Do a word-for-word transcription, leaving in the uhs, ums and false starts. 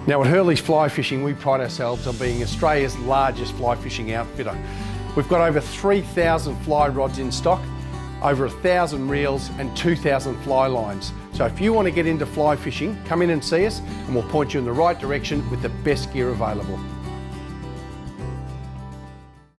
Now at Hurleys Fly Fishing, we pride ourselves on being Australia's largest fly fishing outfitter. We've got over three thousand fly rods in stock, over one thousand reels and two thousand fly lines. So if you want to get into fly fishing, come in and see us and we'll point you in the right direction with the best gear available.